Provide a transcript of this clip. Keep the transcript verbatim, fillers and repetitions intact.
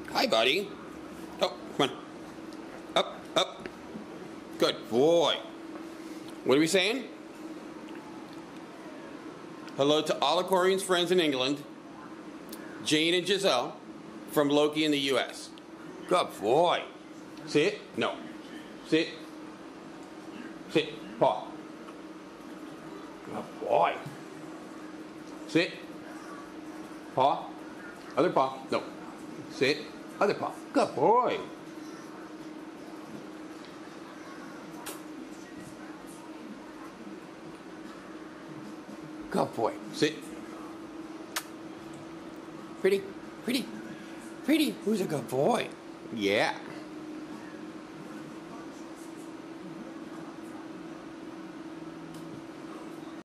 Hi, buddy. Oh, come on. Up, up. Good boy. What are we saying? Hello to all of Corine's friends in England. Jane and Giselle from Loki in the U S Good boy. Sit. No. Sit. Sit. Paw. Good boy. Sit. Paw. Other paw. No. Sit. Other paw. Good boy. Good boy. Sit. Pretty. Pretty. Pretty. Who's a good boy? Yeah.